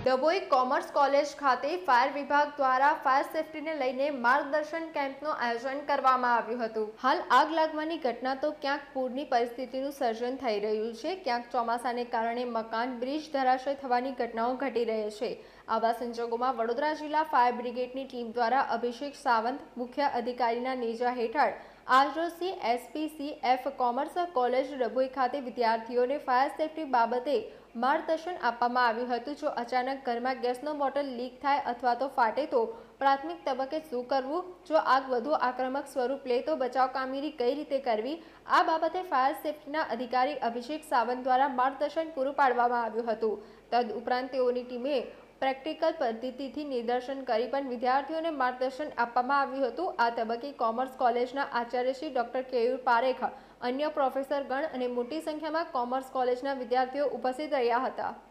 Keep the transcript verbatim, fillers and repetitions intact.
Dabhoi commerce college ખાતે fire વિભાગ દ્વારા ફાયર સેફટીને લઈને માર્ગદર્શન કેમ્પનું આયોજન કરવામાં આવ્યું હતું। હાલ આગ લાગવાની ઘટના તો ક્યાંક પૂરની પરિસ્થિતિનું સર્જન થઈ રહ્યું છે, ક્યાંક ચોમાસાને કારણે મકાન બ્રિજ ધરાશય થવાની ઘટનાઓ ઘટી રહી છે। આવા સંજોગોમાં વડોદરા જિલ્લા ફાયર બ્રિગેડની ટીમ દ્વારા અભિષેક સાવંત મુખ્ય અધિકારીના નેજા હેઠળ આજરોજ એસપીસીએફ કોમર્સ કોલેજ ડભોઈ ખાતે વિદ્યાર્થીઓને ફાયર સેફટી બાબતે માર્ગદર્શન આપવામાં આવ્યું હતું। જો અચાનક ઘરમાં ગેસનો બોટલ લીક થાય અથવા તો ફાટે તો પ્રાથમિક તબક્કે શું કરવું, જો આગ વધુ આક્રમક સ્વરૂપ લે તો બચાવ કામગીરી કઈ રીતે કરવી, આ બાબતે ફાયર સેફટીના અધિકારી અભિષેક સાવંત દ્વારા માર્ગદર્શન પૂરું પાડવામાં આવ્યું હતું। તદ ઉપરાંત તેઓની ટીમે પ્રેક્ટિકલ પદ્ધતિથી નિદર્શન કરી પણ વિદ્યાર્થીઓને માર્ગદર્શન આપવામાં આવ્યું હતું। આ તબક્કે કોમર્સ કોલેજના આચાર્ય શ્રી ડોક્ટર કેયુર પારેખ, અન્ય પ્રોફેસરગણ અને મોટી સંખ્યામાં કોમર્સ કોલેજના વિદ્યાર્થીઓ ઉપસ્થિત રહ્યા હતા।